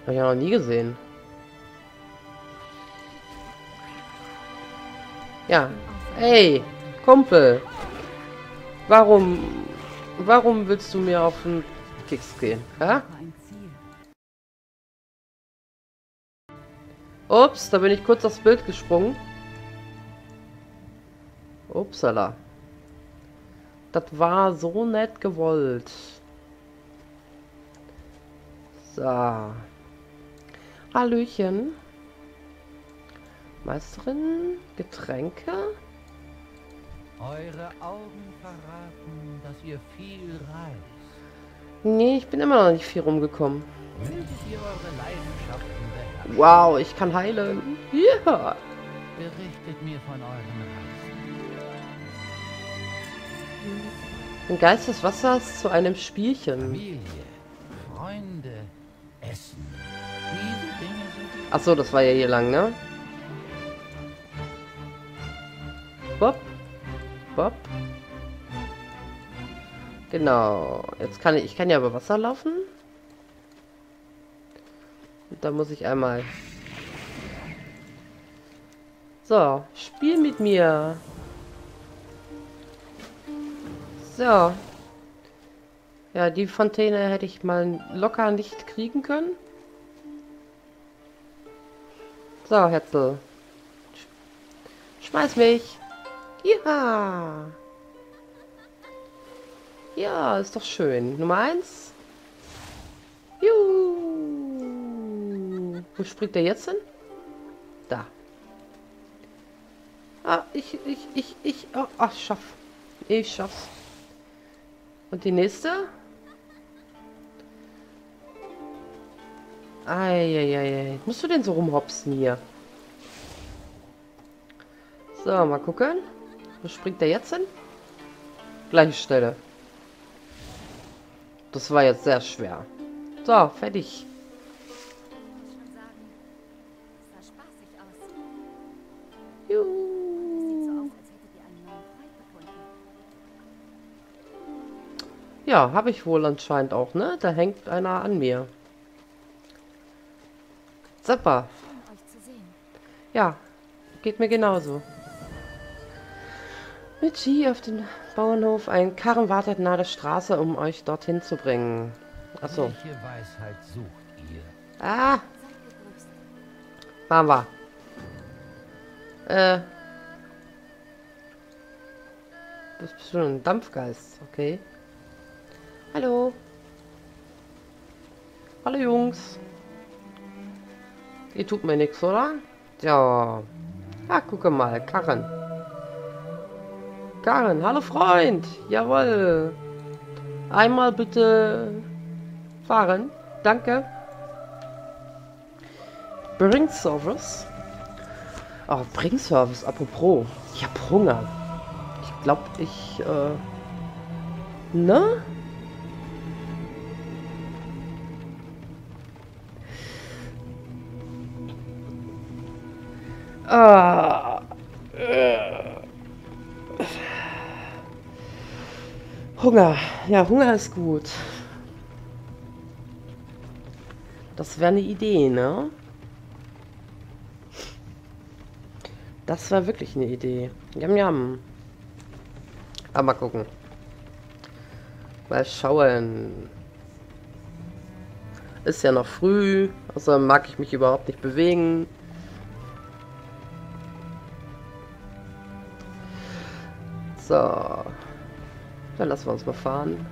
Hab ich ja noch nie gesehen. Ja. Hey, Kumpel. Warum willst du mir auf den Keks gehen? Ja? Ups, da bin ich kurz aufs Bild gesprungen. Upsala. Das war so nett gewollt. So. Hallöchen. Meisterin, Getränke? Eure Augen verraten, dass ihr viel reist. Nee, ich bin immer noch nicht viel rumgekommen. Möget ihr eure Leidenschaften beherrschen. Wow, ich kann heilen. Ja. Berichtet mir von euren Reisen. Ein Geist des Wassers zu einem Spielchen. Familie, Freunde, Essen. Diese Dinge sind Achso, das war ja hier lang, ne? Bob. Bob. Genau. Jetzt kann ich kann ja über Wasser laufen. Und da muss ich einmal. So, spiel mit mir. So. Ja, die Fontäne hätte ich mal locker nicht kriegen können. So, Hetzel. Schmeiß mich. Ja. Ja, ist doch schön. Nummer 1. Juhu. Wo springt der jetzt hin? Da. Ah, oh, ach, ich schaff's. Und die nächste? Eieiei. Musst du denn so rumhopsen hier? So, mal gucken. Wo springt der jetzt hin? Gleiche Stelle. Das war jetzt sehr schwer. So, fertig. Juhu. Ja, habe ich wohl anscheinend auch, ne? Da hängt einer an mir. Super. Ja, geht mir genauso. Mit G auf den Bauernhof. Ein Karren wartet nahe der Straße, um euch dorthin zu bringen. Achso. Welche Weisheit sucht ihr? Ah. Machen wir. Das bist schon ein Dampfgeist. Okay. Hallo. Hallo Jungs. Ihr tut mir nichts, oder? Ja. Ah, gucke mal. Karren. Karren, hallo Freund. Jawohl. Einmal bitte fahren. Danke. Bring Service. Oh, Bring Service. Apropos. Ich hab Hunger. Ich glaube, ne? Ah. Hunger. Ja, Hunger ist gut. Das wäre eine Idee, ne? Das war wirklich eine Idee. Jam, jam. Aber mal gucken. Mal schauen. Ist ja noch früh. Also mag ich mich überhaupt nicht bewegen. So. Dann lassen wir uns mal fahren.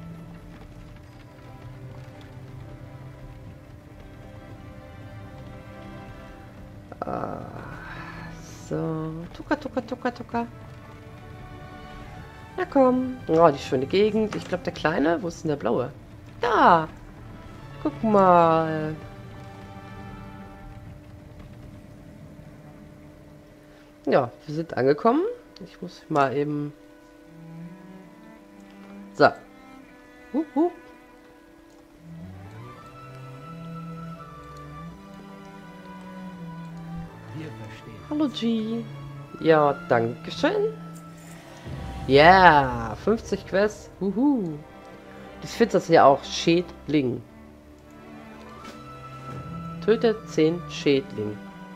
So. Tuka, tuka, tuka, tuka. Na komm. Oh, die schöne Gegend. Ich glaube, der Kleine. Wo ist denn der Blaue? Da. Guck mal. Ja, wir sind angekommen. Ich muss mal eben... So. Hallo G. Ja, danke schön. Ja, 50 Quests. Ich finde das ja auch Schädling. Tötet 10 Schädling.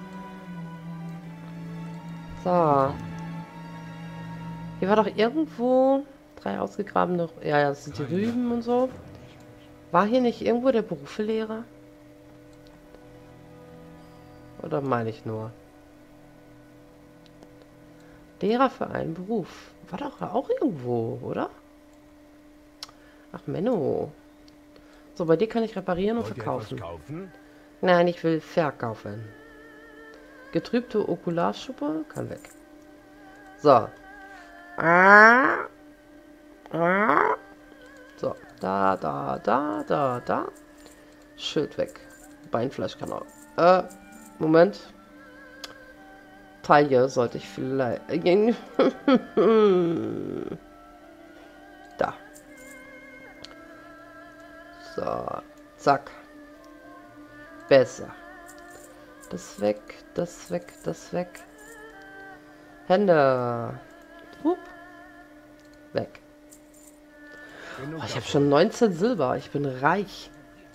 So. Hier war doch irgendwo 3 ausgegrabene... Ja, ja, das sind die Rüben und so. War hier nicht irgendwo der Berufelehrer? Oder meine ich nur? Lehrer für einen Beruf. War doch auch irgendwo, oder? Ach, Menno. So, bei dir kann ich reparieren und verkaufen. Nein, ich will verkaufen. Getrübte Okularschuppe kann weg. So. So, da. Schild weg. Beinfleisch kann auch. Moment. Taille sollte ich vielleicht... Da. So. Zack. Besser. Das weg, das weg, das weg. Hände. Hup. Weg. Oh, ich habe schon 19 Silber. Ich bin reich.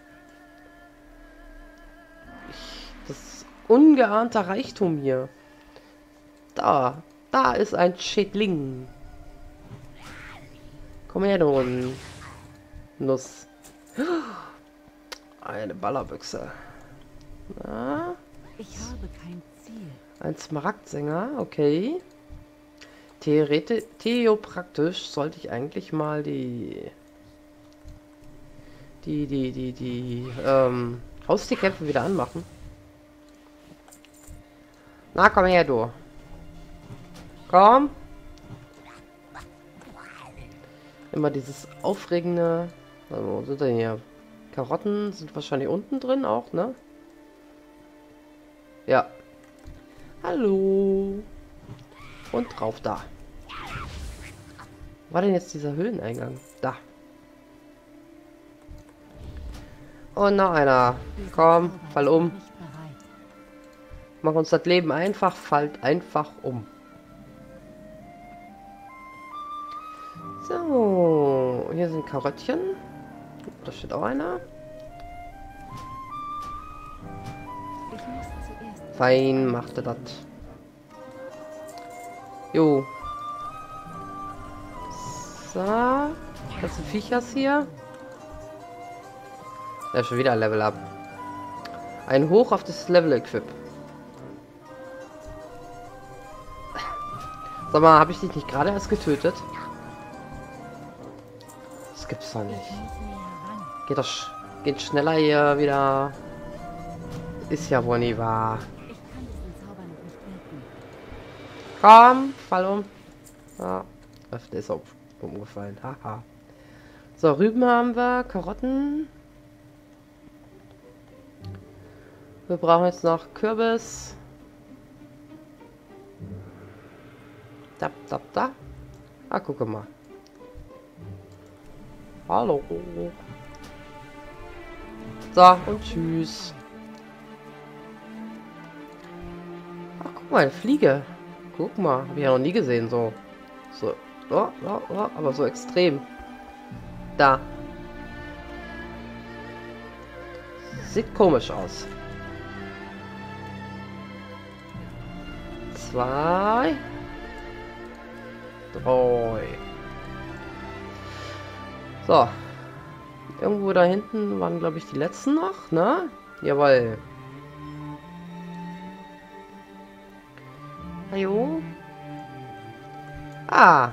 Das ist ungeahnter Reichtum hier. Da ist ein Schädling. Komm her, du Nuss. Eine Ballerbüchse. Na? Ich habe kein Ziel. Ein Smaragdsänger, okay. Theopraktisch sollte ich eigentlich mal die Haustierkämpfe wieder anmachen. Na, komm her, du. Komm. Immer dieses aufregende... Wo sind denn hier? Karotten sind wahrscheinlich unten drin auch, ne? Ja. Hallo. Und drauf da. Wo war denn jetzt dieser Höhleneingang? Da. Und noch einer. Komm, fall um. Mach uns das Leben einfach, fallt einfach um. So, hier sind Karottchen. Da steht auch einer. Fein, machte das. Jo. So. Das sind Viechers hier. Ja, schon wieder Level up. Ein Hoch auf das Level-Equip. Sag mal, habe ich dich nicht gerade erst getötet? Das gibt's doch nicht. Geht schneller hier wieder. Ist ja wohl nie wahr. Komm, fall um. Ja, der ist auch umgefallen. Haha. So, Rüben haben wir, Karotten. Wir brauchen jetzt noch Kürbis. Da. Ah, guck mal. Hallo. So, und tschüss. Ach, guck mal, eine Fliege. Guck mal, habe ich ja noch nie gesehen, so. So. Oh, aber so extrem. Da. Sieht komisch aus. 2, 3. So. Irgendwo da hinten waren, glaube ich, die letzten noch, ne? Jawohl. Hallo? Ah.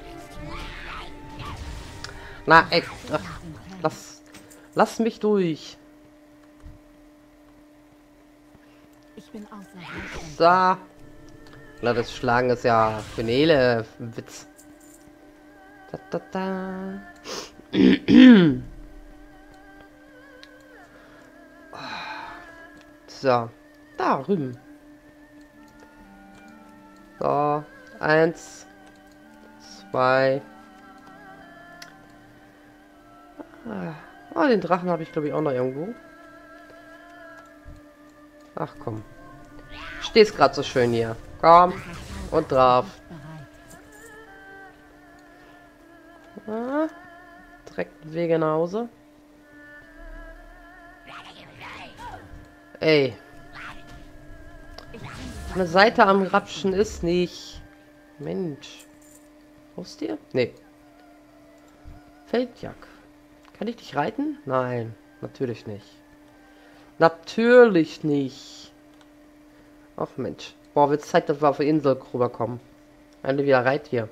Na, ey. Ach, lass mich durch. Ich bin außer Reichweite. So. Na, das Schlagen ist ja für Nele ein Witz. Da. So. Da, Rüben. So. 1, 2. Ah, den Drachen habe ich, glaube ich, auch noch irgendwo. Ach komm. Stehst gerade so schön hier. Komm. Und drauf. Ah, direkt Wege nach Hause. Ey. Eine Seite am Rapschen ist nicht. Mensch. Haustier? Nee. Feldjagd. Kann ich dich reiten? Nein, natürlich nicht. Natürlich nicht. Ach Mensch. Boah, wird Zeit, dass wir auf die Insel rüberkommen. Eine wieder Reittier.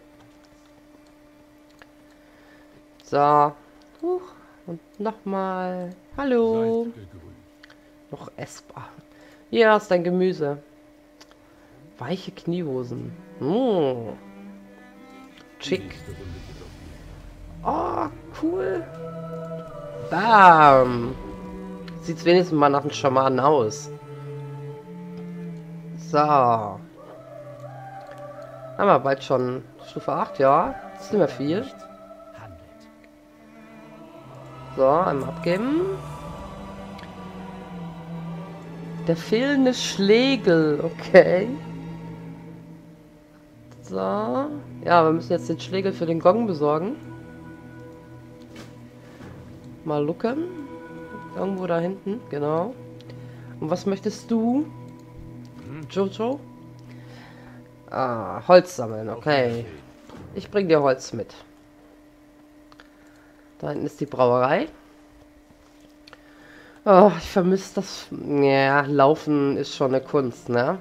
So. Und nochmal. Hallo. Noch essbar. Hier ist dein Gemüse. Weiche Kniehosen. Schick. Oh, cool. Bam. Sieht wenigstens mal nach einem Schamanen aus. So. Haben wir bald schon Stufe 8, ja. Das ist nicht mehr viel. So, einmal abgeben. Der fehlende Schlegel, okay. So. Ja, wir müssen jetzt den Schlegel für den Gong besorgen. Mal gucken. Irgendwo da hinten, genau. Und was möchtest du? Jojo? Ah, Holz sammeln, okay. Ich bring dir Holz mit. Da hinten ist die Brauerei. Oh, ich vermisse das. Ja, Laufen ist schon eine Kunst, ne?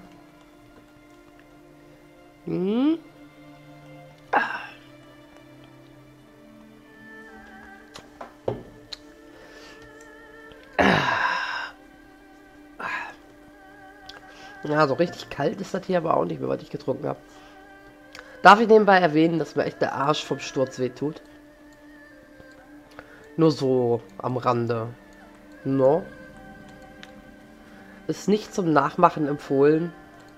Hm. Ja, so richtig kalt ist das hier aber auch nicht mehr, was ich getrunken habe. Darf ich nebenbei erwähnen, dass mir echt der Arsch vom Sturz wehtut? Nur so am Rande. No. Ist nicht zum Nachmachen empfohlen.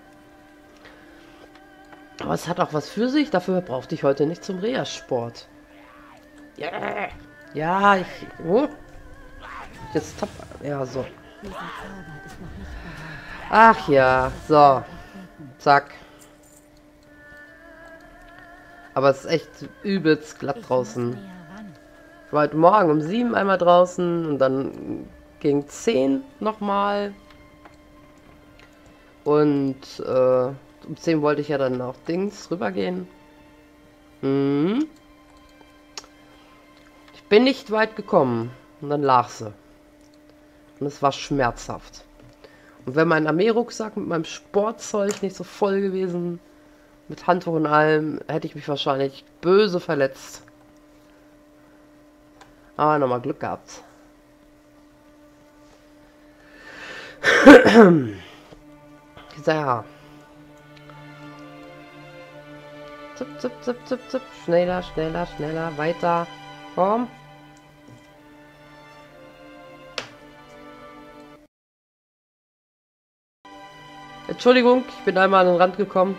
Aber es hat auch was für sich. Dafür brauchte ich heute nicht zum Reha-Sport. Yeah. Ja, ich... Oh. Jetzt tapp... Ja, so. Ach ja, so. Zack. Aber es ist echt übelst glatt draußen. Ich war heute Morgen um 7 einmal draußen und dann gegen 10 nochmal. Und um 10 wollte ich ja dann auf Dings rübergehen. Ich bin nicht weit gekommen. Und dann lag sie. Und es war schmerzhaft. Und wenn mein Armeerucksack mit meinem Sportzeug nicht so voll gewesen, mit Handtuch und allem, hätte ich mich wahrscheinlich böse verletzt. Aber nochmal Glück gehabt. So. Zip, zip, zip, zip, zip. Schneller, schneller, schneller. Weiter. Komm. Entschuldigung, ich bin einmal an den Rand gekommen.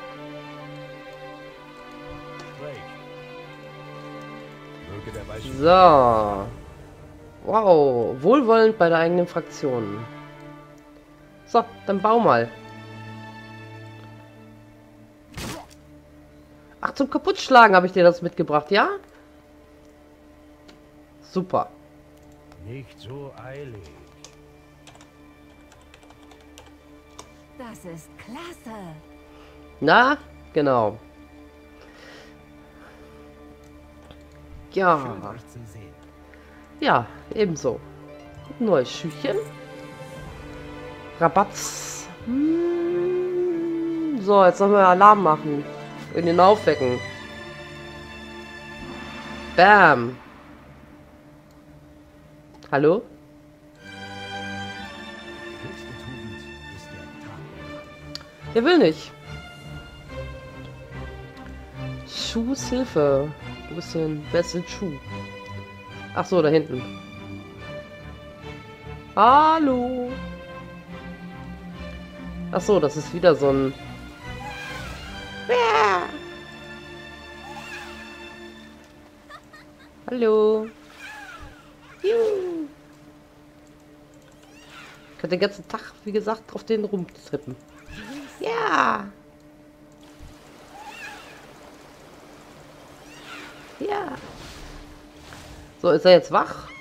So. Wow. Wohlwollend bei der eigenen Fraktion. So, dann bau mal. Ach, zum Kaputtschlagen habe ich dir das mitgebracht, ja? Super. Nicht so eilig. Das ist klasse. Na, genau. Ja. Schön, euch zu sehen. Ja, ebenso. Neues Schüchchen. Rabatz. So, jetzt sollen wir Alarm machen. Und ihn aufwecken. Bam. Hallo? Höchste Tugend ist der Tat. Wer will nicht? Schuhs Hilfe. Wo ist denn? Wer ist denn Schuh? Ach so, da hinten. Hallo. Ach so, das ist wieder so ein... Hallo. Juhu. Ich könnte den ganzen Tag, wie gesagt, auf den rumtrippen. Ja. Ja. So, ist er jetzt wach?